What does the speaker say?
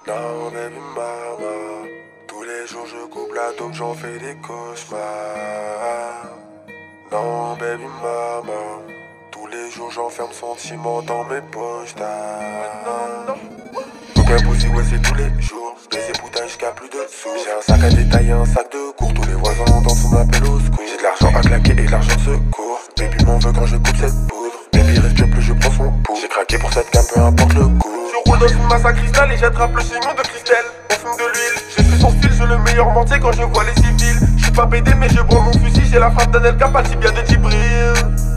Non, baby mama. Tous les jours je coupe la dope, j'en fais des cauchemars. Non, baby mama. Tous les jours j'enferme sentiments dans mes poches. Donc un pussy, ouais, c'est tous les jours. Baiser putain jusqu'à plus de sous. J'ai un sac à détailler, un sac de cours. Tous les voisins dans son appel au secours. J'ai de l'argent à claquer et de l'argent de secours. Baby m'en veut quand je coupe cette poudre. Baby respire plus, je prends son pouls. J'ai craqué pour cette gamme, peu importe le coup. Je roule dans une masse à cristal et j'attrape le chignon de Christelle. On fume de l'huile, j'ai fait son style, je le meilleur mentier quand je vois les civils. Je suis pas pédé mais je prends mon fusil, j'ai la frappe d'Anel Cap, pas si bien de Djibril.